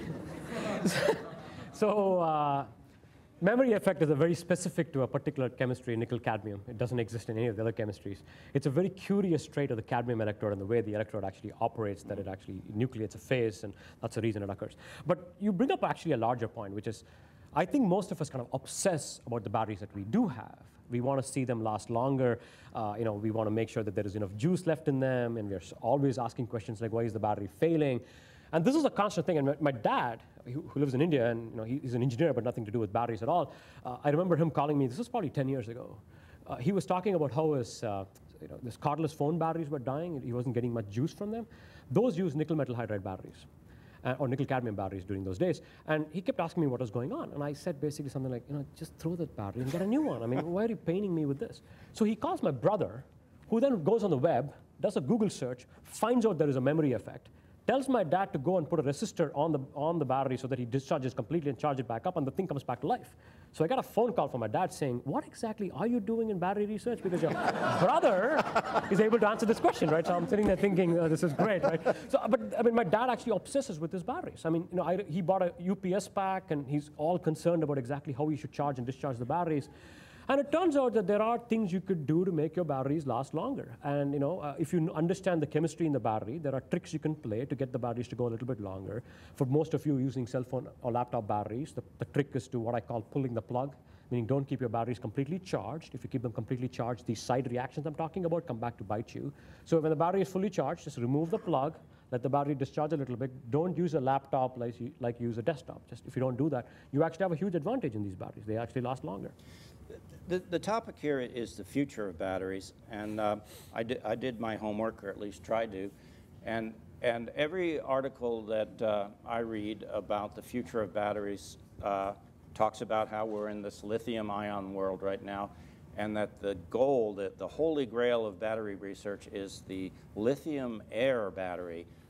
So uh, memory effect is a very specific to a particular chemistry, nickel cadmium. It doesn't exist in any of the other chemistries. It's a very curious trait of the cadmium electrode and the way the electrode actually operates, that it actually nucleates a phase, and that's the reason it occurs. But you bring up actually a larger point, which is, I think most of us kind of obsess about the batteries that we do have. We want to see them last longer. Uh, you know, we want to make sure that there is enough juice left in them, and we're always asking questions like, why is the battery failing? And this is a constant thing. And my, my dad, who, who lives in India, and you know, he, he's an engineer, but nothing to do with batteries at all. Uh, I remember him calling me. This was probably ten years ago. Uh, he was talking about how his, uh, you know, his cordless phone batteries were dying. He wasn't getting much juice from them. Those use nickel metal hydride batteries. Uh, or nickel cadmium batteries during those days. And he kept asking me what was going on. And I said basically something like, you know, just throw that battery and get a new one. I mean, why are you paining me with this? So he calls my brother, who then goes on the web, does a Google search, finds out there is a memory effect, tells my dad to go and put a resistor on the, on the battery so that he discharges completely and charge it back up, and the thing comes back to life. So I got a phone call from my dad saying, what exactly are you doing in battery research? Because your brother is able to answer this question, right? So I'm sitting there thinking, oh, this is great, right? So, but I mean, my dad actually obsesses with his batteries. I mean, you know, I, he bought a U P S pack, and he's all concerned about exactly how he should charge and discharge the batteries. And it turns out that there are things you could do to make your batteries last longer. And you know, uh, if you understand the chemistry in the battery, there are tricks you can play to get the batteries to go a little bit longer. For most of you using cell phone or laptop batteries, the, the trick is to what I call pulling the plug, meaning don't keep your batteries completely charged. If you keep them completely charged, these side reactions I'm talking about come back to bite you. So when the battery is fully charged, just remove the plug, let the battery discharge a little bit. Don't use a laptop like you, like you use a desktop. Just if you don't do that, you actually have a huge advantage in these batteries. They actually last longer. The, the topic here is the future of batteries, and uh, I, di I did my homework, or at least tried to, and, and every article that uh, I read about the future of batteries uh, talks about how we're in this lithium-ion world right now, and that the goal, that the holy grail of battery research is the lithium-air battery,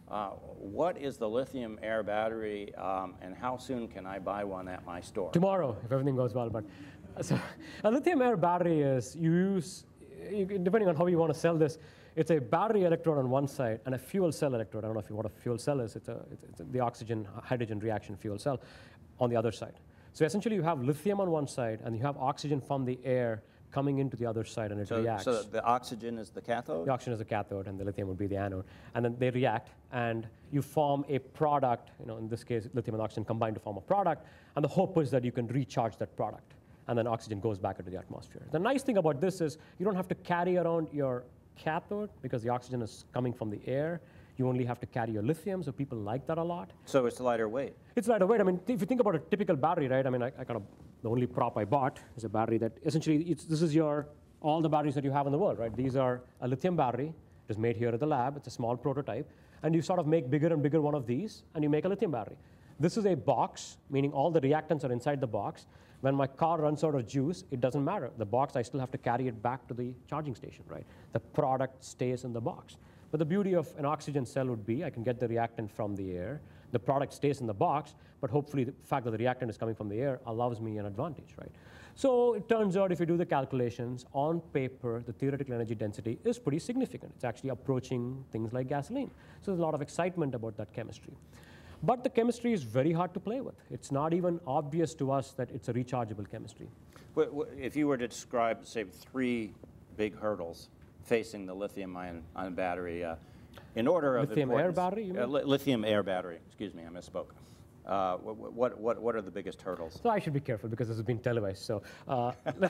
Uh, what is the lithium air battery, um, and how soon can I buy one at my store? Tomorrow, if everything goes well. But so a lithium air battery is you use, you, depending on how you want to sell this, it's a battery electrode on one side and a fuel cell electrode. I don't know if you know what a fuel cell is. It's, a, it's, it's a, the oxygen hydrogen reaction fuel cell on the other side. So essentially, you have lithium on one side, and you have oxygen from the air coming into the other side, and it so, reacts. So the oxygen is the cathode? The oxygen is the cathode, and the lithium would be the anode. And then they react, and you form a product. You know, in this case, lithium and oxygen combine to form a product. And the hope is that you can recharge that product, and then oxygen goes back into the atmosphere. The nice thing about this is you don't have to carry around your cathode because the oxygen is coming from the air. You only have to carry your lithium, so people like that a lot. So it's lighter weight. It's lighter weight. I mean, if you think about a typical battery, right? I mean, I, I kind of, the only prop I bought is a battery that essentially, it's, this is your, all the batteries that you have in the world, right? These are a lithium battery. It is made here at the lab. It's a small prototype. And you sort of make bigger and bigger one of these, and you make a lithium battery. This is a box, meaning all the reactants are inside the box. When my car runs out of juice, it doesn't matter. The box, I still have to carry it back to the charging station, right? The product stays in the box. But the beauty of an oxygen cell would be I can get the reactant from the air. The product stays in the box, but hopefully the fact that the reactant is coming from the air allows me an advantage, right? So it turns out if you do the calculations, on paper, the theoretical energy density is pretty significant. It's actually approaching things like gasoline. So there's a lot of excitement about that chemistry. But the chemistry is very hard to play with. It's not even obvious to us that it's a rechargeable chemistry. If you were to describe, say, three big hurdles facing the lithium-ion battery, uh, in order of lithium importance. Lithium air battery, you uh, mean? li lithium air battery, excuse me, I misspoke. Uh, what, what, what are the biggest hurdles? So I should be careful because this has been televised. So, uh,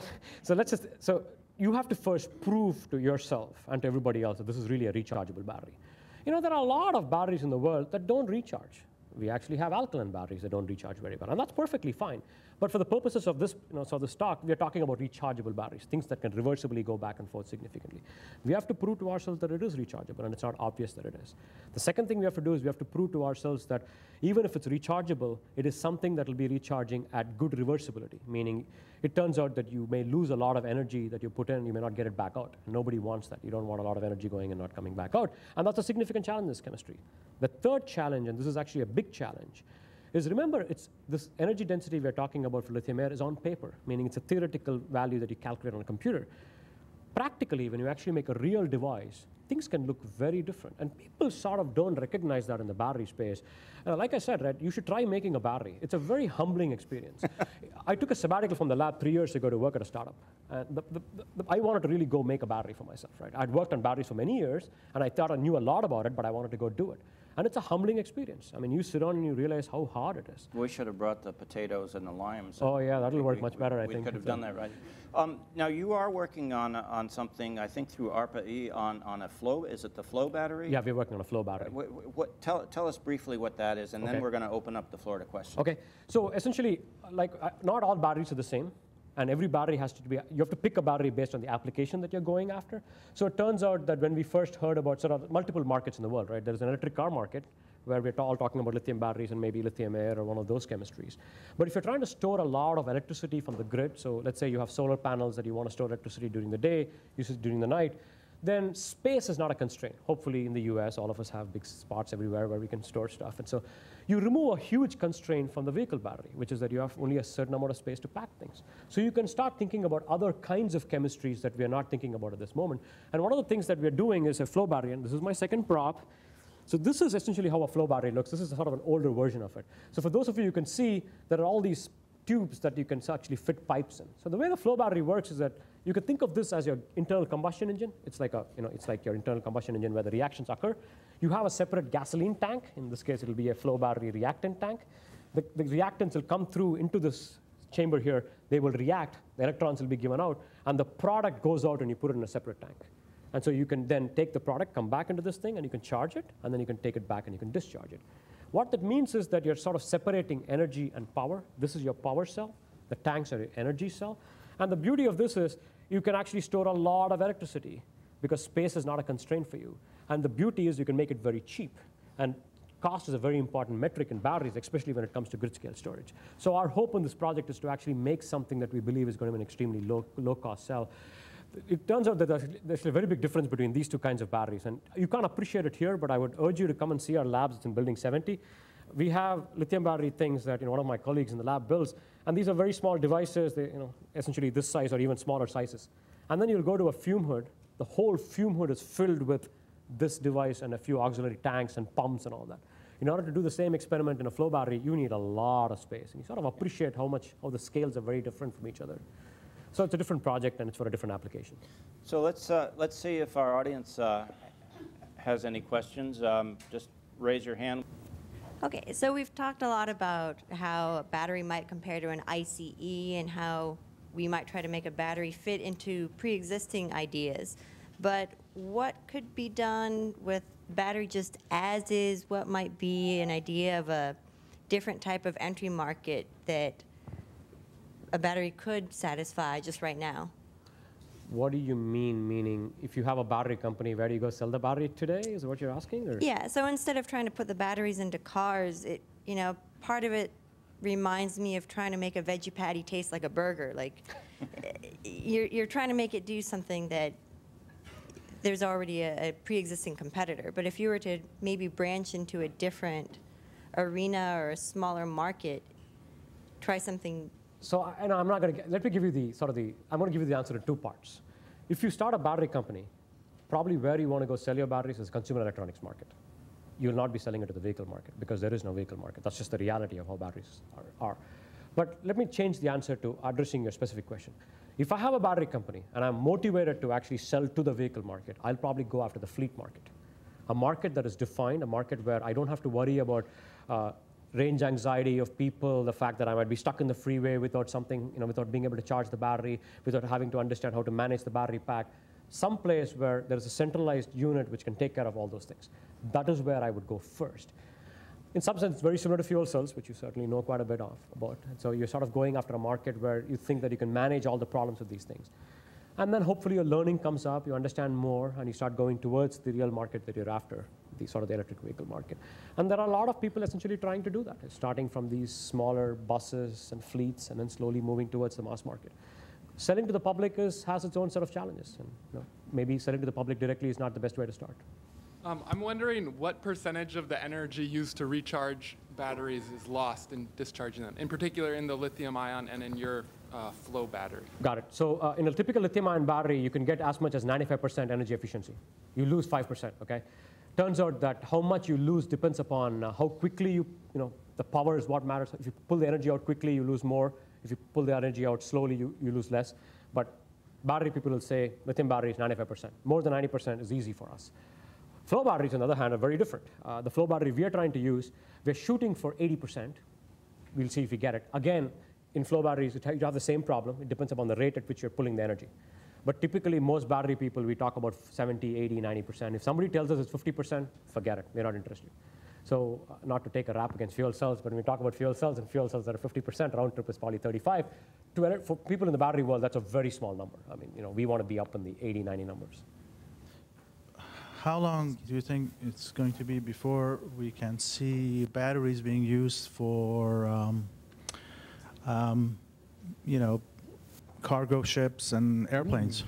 so let's just, so you have to first prove to yourself and to everybody else that this is really a rechargeable battery. You know, there are a lot of batteries in the world that don't recharge. We actually have alkaline batteries that don't recharge very well, and that's perfectly fine. But for the purposes of this, you know, so this talk, we are talking about rechargeable batteries, things that can reversibly go back and forth significantly. We have to prove to ourselves that it is rechargeable, and it's not obvious that it is. The second thing we have to do is we have to prove to ourselves that even if it's rechargeable, it is something that will be recharging at good reversibility, meaning it turns out that you may lose a lot of energy that you put in, you may not get it back out. Nobody wants that. You don't want a lot of energy going and not coming back out. And that's a significant challenge in this chemistry. The third challenge, and this is actually a big challenge, is remember, it's this energy density we're talking about for lithium air is on paper, meaning it's a theoretical value that you calculate on a computer. Practically, when you actually make a real device, things can look very different. And people sort of don't recognize that in the battery space. Uh, like I said, right, you should try making a battery. It's a very humbling experience. I took a sabbatical from the lab three years ago to work at a startup. And the, the, the, I wanted to really go make a battery for myself, right? I'd worked on batteries for many years, and I thought I knew a lot about it, but I wanted to go do it. And it's a humbling experience. I mean, you sit on and you realize how hard it is. We should have brought the potatoes and the limes. Oh, yeah, that'll work we, much better, I we think. We could have done that, right? Um, now, you are working on, on something, I think through ARPA-E, on, on a flow, is it the flow battery? Yeah, we're working on a flow battery. What, what, tell, tell us briefly what that is, and okay. then we're going to open up the floor to questions. Okay, so essentially, like, uh, not all batteries are the same. And every battery has to be, you have to pick a battery based on the application that you're going after. So it turns out that when we first heard about sort of multiple markets in the world, right? There's an electric car market where we're all talking about lithium batteries and maybe lithium air or one of those chemistries. But if you're trying to store a lot of electricity from the grid, so let's say you have solar panels that you want to store electricity during the day, use it during the night, then space is not a constraint. Hopefully in the U S, all of us have big spots everywhere where we can store stuff. And so you remove a huge constraint from the vehicle battery, which is that you have only a certain amount of space to pack things. So you can start thinking about other kinds of chemistries that we are not thinking about at this moment. And one of the things that we're doing is a flow battery, and this is my second prop. So this is essentially how a flow battery looks. This is sort of an older version of it. So for those of you, you can see there are all these tubes that you can actually fit pipes in. So the way the flow battery works is that you could think of this as your internal combustion engine. It's like a, you know, it's like your internal combustion engine where the reactions occur. You have a separate gasoline tank. In this case, it'll be a flow battery reactant tank. The, the reactants will come through into this chamber here. They will react. The electrons will be given out, and the product goes out, and you put it in a separate tank. And so you can then take the product, come back into this thing, and you can charge it, and then you can take it back and you can discharge it. What that means is that you're sort of separating energy and power. This is your power cell. The tanks are your energy cell. And the beauty of this is you can actually store a lot of electricity because space is not a constraint for you. And the beauty is you can make it very cheap. And cost is a very important metric in batteries, especially when it comes to grid-scale storage. So our hope in this project is to actually make something that we believe is going to be an extremely low, low-cost cell. it turns out that there's, there's a very big difference between these two kinds of batteries. And you can't appreciate it here, but I would urge you to come and see our labs. It's in building seventy. We have lithium battery things that you know, one of my colleagues in the lab builds. And these are very small devices, they, you know, essentially this size or even smaller sizes. And then you'll go to a fume hood. The whole fume hood is filled with this device and a few auxiliary tanks and pumps and all that. In order to do the same experiment in a flow battery, you need a lot of space. And you sort of appreciate how much, how the scales are very different from each other. So it's a different project, and it's for a different application. So let's, uh, let's see if our audience uh, has any questions. Um, just raise your hand. Okay, so we've talked a lot about how a battery might compare to an I C E and how we might try to make a battery fit into pre-existing ideas. But what could be done with battery just as is? What might be an idea of a different type of entry market that a battery could satisfy just right now? What do you mean, meaning if you have a battery company, where do you go sell the battery today? Is what you're asking? Or? Yeah, so instead of trying to put the batteries into cars, it, you know, part of it reminds me of trying to make a veggie patty taste like a burger. Like, you're, you're trying to make it do something that there's already a, a pre-existing competitor. But if you were to maybe branch into a different arena or a smaller market, try something. So I, I'm not going to, let me give you the sort of the, I'm going to give you the answer in two parts. If you start a battery company, probably where you want to go sell your batteries is consumer electronics market. You will not be selling it to the vehicle market because there is no vehicle market. That's just the reality of how batteries are. are. But let me change the answer to addressing your specific question. If I have a battery company and I'm motivated to actually sell to the vehicle market, I'll probably go after the fleet market. A market that is defined, a market where I don't have to worry about uh, range anxiety of people, the fact that I might be stuck in the freeway without something, you know, without being able to charge the battery, without having to understand how to manage the battery pack. Some place where there's a centralized unit which can take care of all those things. That is where I would go first. In some sense, it's very similar to fuel cells, which you certainly know quite a bit of about. And so you're sort of going after a market where you think that you can manage all the problems of these things. And then hopefully your learning comes up, you understand more, and you start going towards the real market that you're after, the sort of the electric vehicle market. And there are a lot of people essentially trying to do that, starting from these smaller buses and fleets and then slowly moving towards the mass market. Selling to the public is, has its own set of challenges. And you know, maybe selling to the public directly is not the best way to start. Um, I'm wondering what percentage of the energy used to recharge batteries is lost in discharging them, in particular in the lithium-ion and in your uh, flow battery. Got it. So uh, in a typical lithium-ion battery, you can get as much as ninety-five percent energy efficiency. You lose five percent, okay? Turns out that how much you lose depends upon uh, how quickly you, you know, the power is what matters. If you pull the energy out quickly, you lose more. If you pull the energy out slowly, you, you lose less. But battery people will say lithium battery is ninety-five percent. More than ninety percent is easy for us. Flow batteries, on the other hand, are very different. Uh, the flow battery we are trying to use, we're shooting for eighty percent. We'll see if we get it. Again, in flow batteries, you have the same problem. It depends upon the rate at which you're pulling the energy. But typically, most battery people, we talk about seventy, eighty, ninety percent. If somebody tells us it's fifty percent, forget it. We're not interested. So uh, not to take a rap against fuel cells, but when we talk about fuel cells and fuel cells that are fifty percent, round trip is probably thirty-five. To, for people in the battery world, that's a very small number. I mean, you know, we want to be up in the eighty, ninety numbers. How long do you think it's going to be before we can see batteries being used for, um, um, you know, cargo ships and airplanes?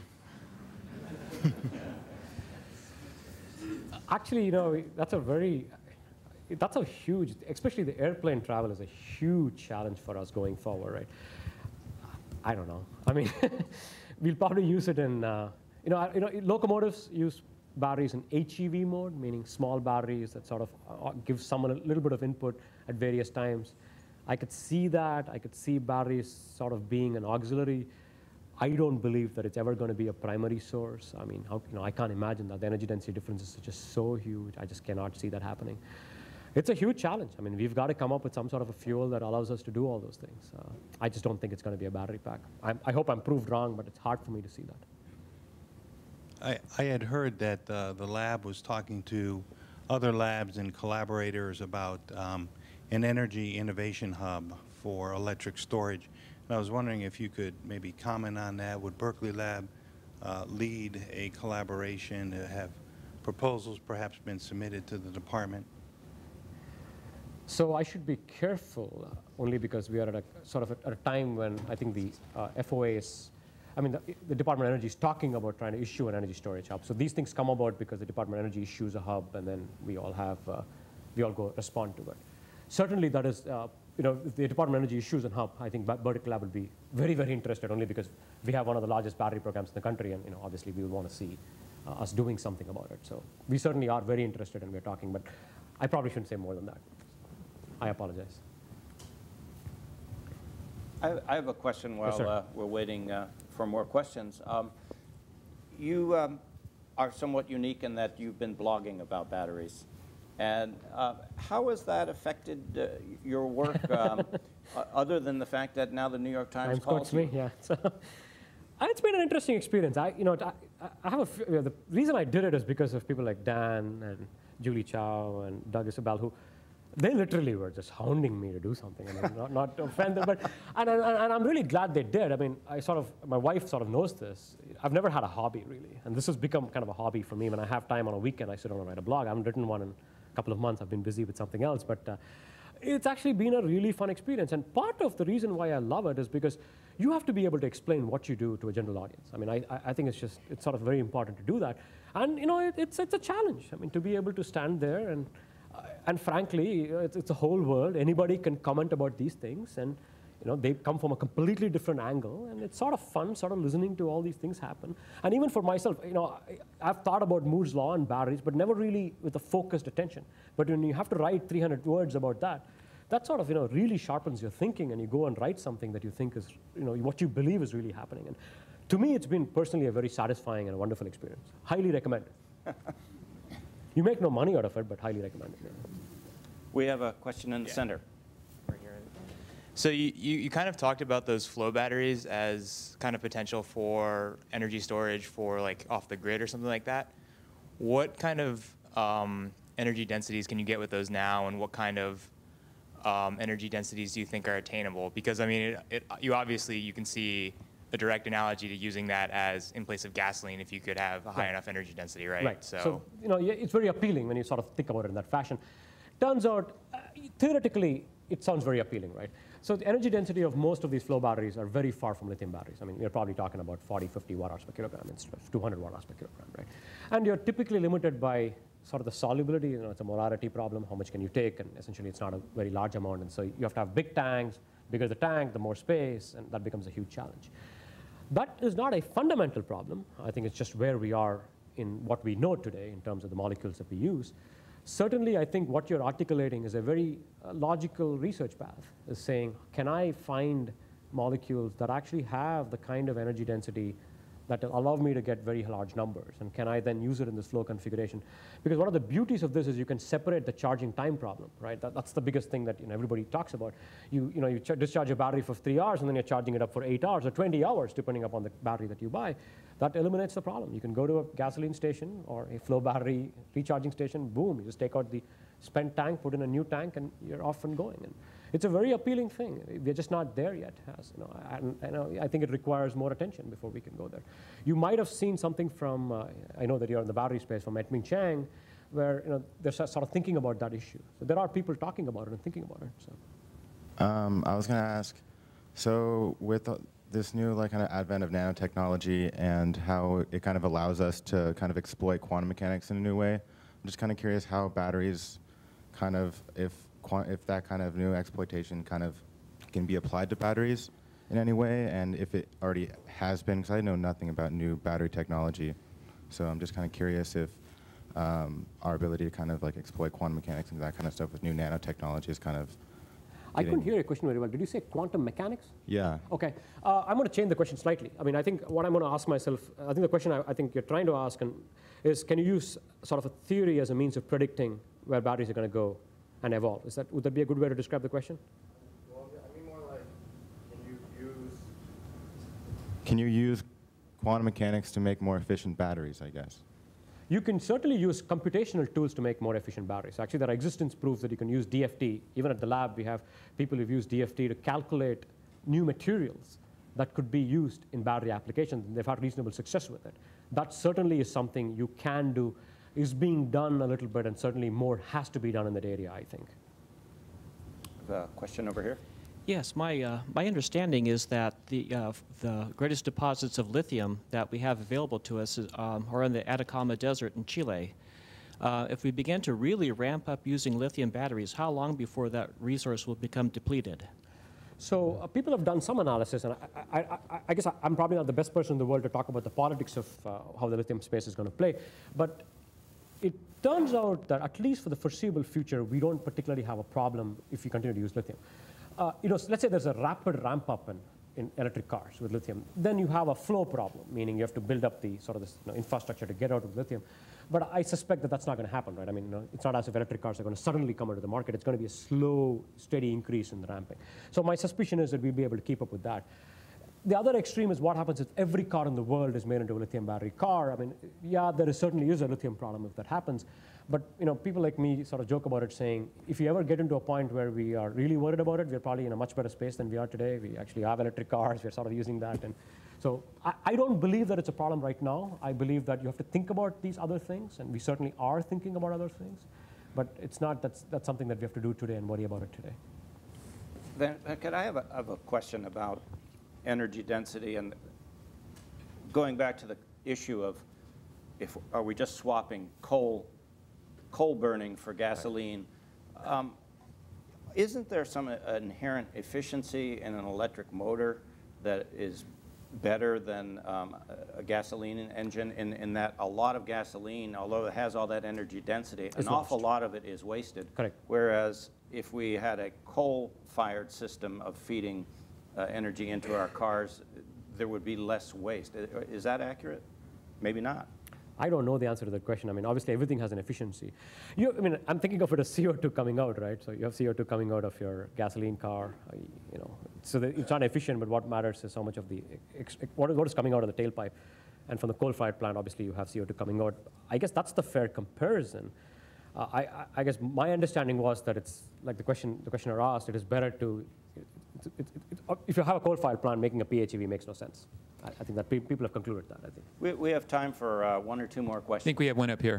Actually, you know, that's a very, that's a huge, especially the airplane travel is a huge challenge for us going forward, right? I don't know. I mean, we'll probably use it in, uh, you know, you know, locomotives use batteries in H E V mode, meaning small batteries that sort of uh, give someone a little bit of input at various times. I could see that. I could see batteries sort of being an auxiliary. I don't believe that it's ever going to be a primary source. I mean, how, you know, I can't imagine that. The energy density differences are just so huge. I just cannot see that happening. It's a huge challenge. I mean, we've got to come up with some sort of a fuel that allows us to do all those things. Uh, I just don't think it's going to be a battery pack. I'm, I hope I'm proved wrong, but it's hard for me to see that. I, I had heard that uh, the lab was talking to other labs and collaborators about um, an energy innovation hub for electric storage. And I was wondering if you could maybe comment on that. Would Berkeley Lab uh, lead a collaboration to have proposals perhaps been submitted to the department? So I should be careful, uh, only because we are at a sort of a, at a time when I think the uh, F O A is I mean, the, the Department of Energy is talking about trying to issue an energy storage hub. So these things come about because the Department of Energy issues a hub, and then we all have, uh, we all go respond to it. Certainly, that is, uh, you know, if the Department of Energy issues a hub, I think Berkeley Lab will be very, very interested, only because we have one of the largest battery programs in the country, and you know, obviously, we will want to see uh, us doing something about it. So we certainly are very interested, and we're talking, but I probably shouldn't say more than that. I apologize. I, I have a question while Yes, uh, we're waiting uh, for more questions. Um, you um, are somewhat unique in that you've been blogging about batteries. And uh, how has that affected uh, your work, um, other than the fact that now the New York Times, Times calls quotes me, yeah. So, it's been an interesting experience. I, you know, I, I have a, you know, the reason I did it is because of people like Dan and Julie Chow and Doug Isabel, who they literally were just hounding me to do something. I mean, not, not to offend them, but and, and, and I'm really glad they did. I mean, I sort of, my wife sort of knows this. I've never had a hobby really, and this has become kind of a hobby for me. When I have time on a weekend, I sit down and write a blog. I haven't written one in a couple of months. I've been busy with something else, but uh, it's actually been a really fun experience. And part of the reason why I love it is because you have to be able to explain what you do to a general audience. I mean, I, I think it's just, it's sort of very important to do that. And you know, it, it's, it's a challenge. I mean, to be able to stand there and And frankly, it's, it's a whole world. Anybody can comment about these things, and you know, they come from a completely different angle, and it's sort of fun, sort of listening to all these things happen. And even for myself, you know, I, I've thought about Moore's law and batteries, but never really with a focused attention. But when you have to write three hundred words about that, that sort of, you know, really sharpens your thinking, and you go and write something that you think is, you know, what you believe is really happening. And to me, it's been personally a very satisfying and a wonderful experience. Highly recommended. You make no money out of it, but highly recommended. Yeah. We have a question in the Yeah. center. Right here. So you, you, you kind of talked about those flow batteries as kind of potential for energy storage for like off the grid or something like that. What kind of um, energy densities can you get with those now, and what kind of um, energy densities do you think are attainable? Because I mean, it, it, you obviously, you can see a direct analogy to using that as in place of gasoline if you could have a high Right. enough energy density, right? Right. So, So, you know, yeah, it's very appealing when you sort of think about it in that fashion. Turns out, uh, theoretically, it sounds very appealing, right? So the energy density of most of these flow batteries are very far from lithium batteries. I mean, you're probably talking about forty, fifty watt hours per kilogram instead of two hundred watt hours per kilogram, right? And you're typically limited by sort of the solubility. You know, it's a molarity problem. How much can you take? And essentially, it's not a very large amount. And so you have to have big tanks. Bigger the tank, the more space, and that becomes a huge challenge. That is not a fundamental problem. I think it's just where we are in what we know today in terms of the molecules that we use. Certainly, I think what you're articulating is a very uh, logical research path, is saying, can I find molecules that actually have the kind of energy density that will allow me to get very large numbers, and can I then use it in this flow configuration? Because one of the beauties of this is you can separate the charging time problem, right? That, that's the biggest thing that you know, everybody talks about. You, you, know, you ch discharge a battery for three hours, and then you're charging it up for eight hours or twenty hours, depending upon the battery that you buy. That eliminates the problem. You can go to a gasoline station or a flow battery recharging station, boom, you just take out the spent tank, put in a new tank, and you're off and going. And it's a very appealing thing. We're just not there yet. As, you know, and, and I think it requires more attention before we can go there. You might have seen something from, uh, I know that you're in the battery space, from Edming Chang, where you know, they're sort of thinking about that issue. So there are people talking about it and thinking about it. So. Um, I was going to ask, so with uh, this new like kind of advent of nanotechnology and how it kind of allows us to kind of exploit quantum mechanics in a new way, I'm just kind of curious how batteries kind of, if if that kind of new exploitation kind of can be applied to batteries in any way, and if it already has been, because I know nothing about new battery technology. So I'm just kind of curious if um, our ability to kind of like exploit quantum mechanics and that kind of stuff with new nanotechnology is kind of I couldn't hear your question very well. Did you say quantum mechanics? Yeah. Okay. Uh, I'm going to change the question slightly. I mean, I think what I'm going to ask myself, I think the question I, I think you're trying to ask and is, can you use sort of a theory as a means of predicting where batteries are going to go and evolve? Is that, would that be a good way to describe the question? Well, I mean more like, can you use... Can you use quantum mechanics to make more efficient batteries, I guess? You can certainly use computational tools to make more efficient batteries. Actually, there are existence proofs that you can use D F T. Even at the lab, we have people who've used D F T to calculate new materials that could be used in battery applications. They've had reasonable success with it. That certainly is something you can do, is being done a little bit, and certainly more has to be done in that area, I think. A question over here. Yes, my, uh, my understanding is that the, uh, the greatest deposits of lithium that we have available to us is, um, are in the Atacama Desert in Chile. Uh, if we begin to really ramp up using lithium batteries, how long before that resource will become depleted? So uh, people have done some analysis, and I, I, I, I guess I'm probably not the best person in the world to talk about the politics of uh, how the lithium space is going to play, but it turns out that at least for the foreseeable future, we don't particularly have a problem if we continue to use lithium. Uh, you know, so let's say there's a rapid ramp up in, in electric cars with lithium. Then you have a flow problem, meaning you have to build up the sort of this you know, infrastructure to get out of lithium. But I suspect that that's not going to happen, right? I mean, you know, it's not as if electric cars are going to suddenly come into the market. It's going to be a slow, steady increase in the ramping. So my suspicion is that we'll be able to keep up with that. The other extreme is what happens if every car in the world is made into a lithium battery car. I mean, yeah, there is certainly is a lithium problem if that happens. But you know, people like me sort of joke about it, saying, if you ever get into a point where we are really worried about it, we're probably in a much better space than we are today. We actually have electric cars. We're sort of using that. And so I, I don't believe that it's a problem right now. I believe that you have to think about these other things, and we certainly are thinking about other things. But it's not that's, that's something that we have to do today and worry about it today. Then, could I have a, I have a question about energy density, and going back to the issue of if are we just swapping coal coal burning for gasoline? Um, isn't there some uh, inherent efficiency in an electric motor that is better than um, a gasoline engine in, in that a lot of gasoline, although it has all that energy density, It's an lost. awful lot of it is wasted. Correct. Whereas if we had a coal-fired system of feeding uh, energy into our cars, there would be less waste. Is that accurate? Maybe not. I don't know the answer to that question. I mean, obviously, everything has an efficiency. You, I mean, I'm thinking of it as C O two coming out, right? So you have C O two coming out of your gasoline car, uh, you know. So that it's not efficient, but what matters is how much of the, ex what, what is coming out of the tailpipe. And from the coal-fired plant, obviously, you have C O two coming out. I guess that's the fair comparison. Uh, I, I, I guess my understanding was that it's, like the question the questioner asked, it is better to, it, it, it, it, if you have a coal-fired plant, making a P H E V makes no sense. I, I think that pe people have concluded that, I think. We, we have time for uh, one or two more questions. I think we have one up here.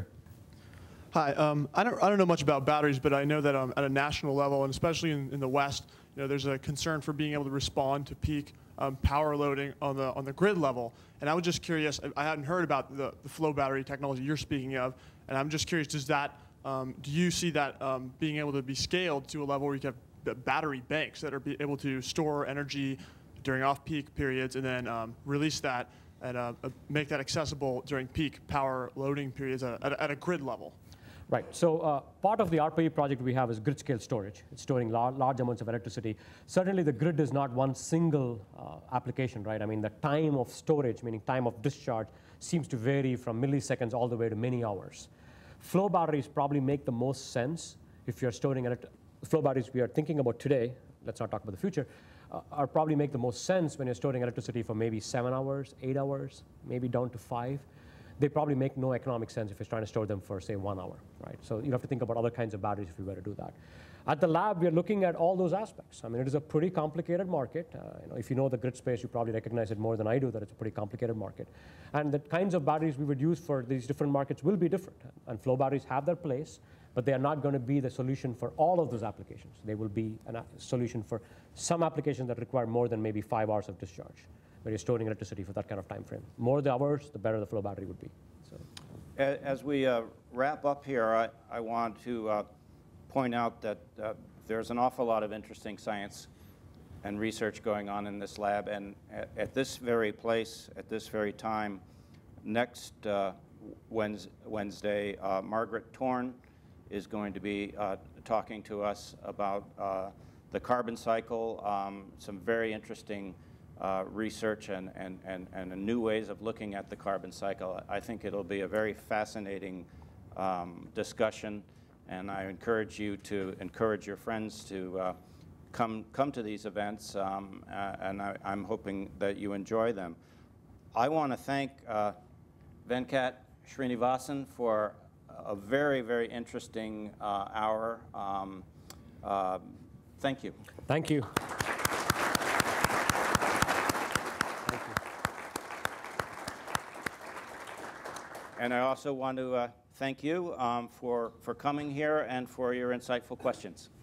Hi, um, I, don't, I don't know much about batteries, but I know that um, at a national level, and especially in, in the West, you know, there's a concern for being able to respond to peak um, power loading on the, on the grid level. And I was just curious, I, I hadn't heard about the, the flow battery technology you're speaking of, and I'm just curious, does that, um, do you see that um, being able to be scaled to a level where you can have battery banks that are be able to store energy during off-peak periods and then um, release that and uh, make that accessible during peak power loading periods at, at, at a grid level? Right. So uh, part of the R P E project we have is grid-scale storage. It's storing lar large amounts of electricity. Certainly, the grid is not one single uh, application, right? I mean, the time of storage, meaning time of discharge, seems to vary from milliseconds all the way to many hours. Flow batteries probably make the most sense if you're storing electricity. Flow batteries we are thinking about today, let's not talk about the future, uh, are probably make the most sense when you're storing electricity for maybe seven hours, eight hours, maybe down to five. They probably make no economic sense if you're trying to store them for, say, one hour, right? So you have to think about other kinds of batteries if you were to do that. At the lab, we're looking at all those aspects. I mean, it is a pretty complicated market. Uh, you know, if you know the grid space, you probably recognize it more than I do, that it's a pretty complicated market. And the kinds of batteries we would use for these different markets will be different. And flow batteries have their place, but they are not going to be the solution for all of those applications. They will be a solution for some applications that require more than maybe five hours of discharge, where you're storing electricity for that kind of time frame. More the hours, the better the flow battery would be. So. As we uh, wrap up here, I, I want to uh, point out that uh, there's an awful lot of interesting science and research going on in this lab, and at, at this very place, at this very time, next uh, Wednesday, uh, Margaret Torn is going to be uh, talking to us about uh, the carbon cycle, um, some very interesting uh, research and, and, and, and new ways of looking at the carbon cycle. I think it'll be a very fascinating um, discussion, and I encourage you to encourage your friends to uh, come, come to these events, um, uh, and I, I'm hoping that you enjoy them. I want to thank uh, Venkat Srinivasan for a very, very interesting uh, hour. Um, uh, thank you. Thank you. Thank you. And I also want to uh, thank you um, for, for coming here and for your insightful questions.